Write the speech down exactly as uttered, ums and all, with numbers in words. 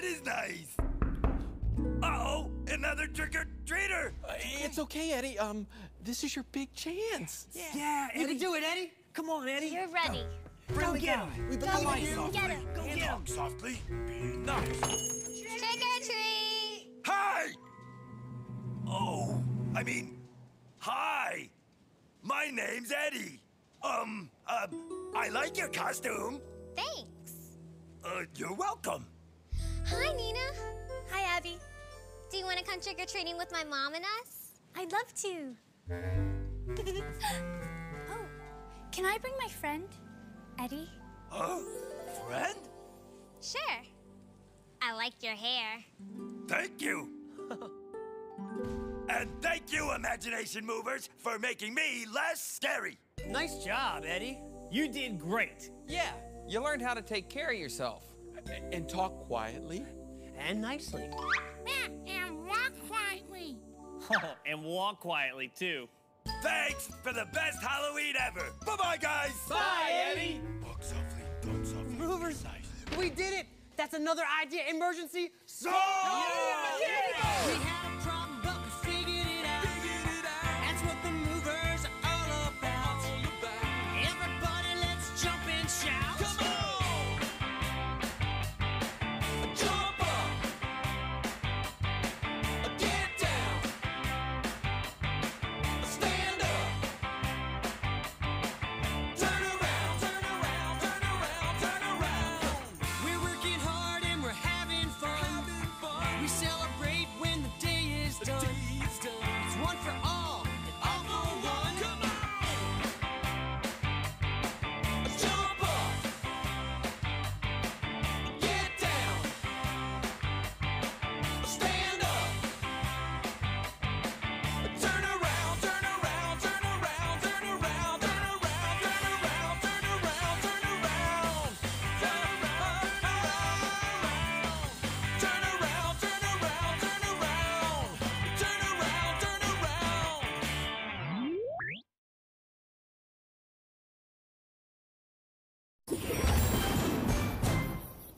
That is nice. Uh-oh, another trick-or-treater. Uh, it's okay, Eddie. Um, this is your big chance. Yeah, yeah Eddie. You can do it, Eddie. Come on, Eddie. You're ready. Go get him. We Go believe get you. him. Get him. Go get Talk him. softly. Be nice. Trick or treat. Hi! Oh, I mean, hi. My name's Eddie. Um, uh, I like your costume. Thanks. Uh, you're welcome. Hi, Nina. Hi, Abby. Do you want to come trick-or-treating with my mom and us? I'd love to. Oh, can I bring my friend, Eddie? Huh? Friend? Sure. I like your hair. Thank you. And thank you, Imagination Movers, for making me less scary. Nice job, Eddie. You did great. Yeah, you learned how to take care of yourself. A- and talk quietly. And nicely. And walk quietly. And walk quietly, too. Thanks for the best Halloween ever. Bye-bye, guys. Bye, Eddie. Walk softly, talk softly. Movers. Nice. We did it. That's another idea emergency. So